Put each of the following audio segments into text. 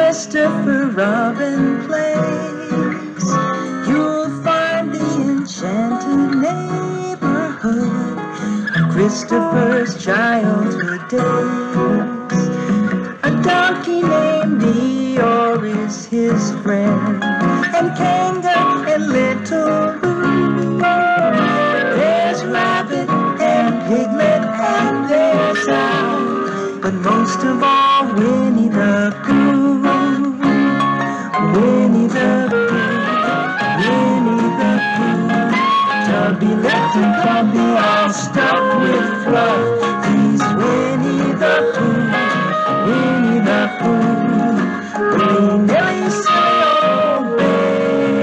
Christopher Robin plays, you'll find the enchanted neighborhood of Christopher's childhood days. A donkey named Eeyore is his friend, and Kanga and Little Boo. There's Rabbit and Piglet and there's Owl, but most of all Winnie the Pooh. Winnie the Pooh, Winnie the Pooh. Tubby little Cubby all stuffed with fluff. He's Winnie the Pooh, Winnie the Pooh. Willy nilly silly old bear.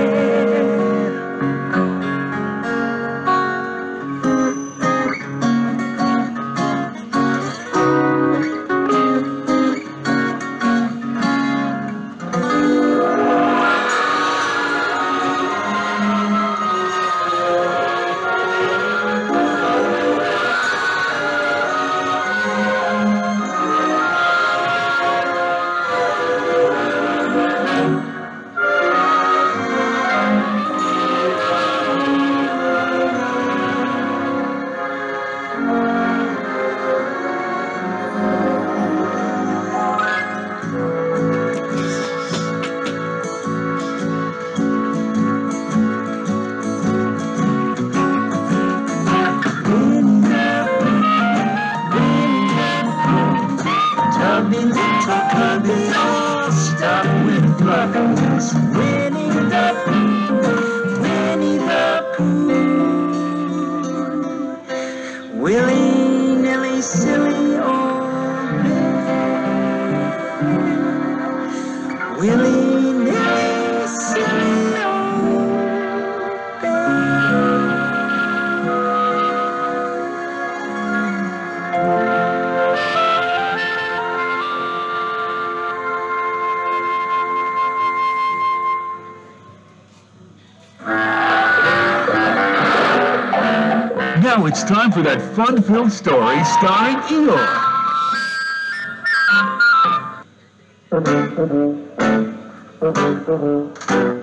Little Cubby all stuffed with fluff. Winnie the Pooh, Winnie the Pooh. Willy nilly silly old bear. Willy nilly silly old bear. Now it's time for that fun-filled story starring Eeyore.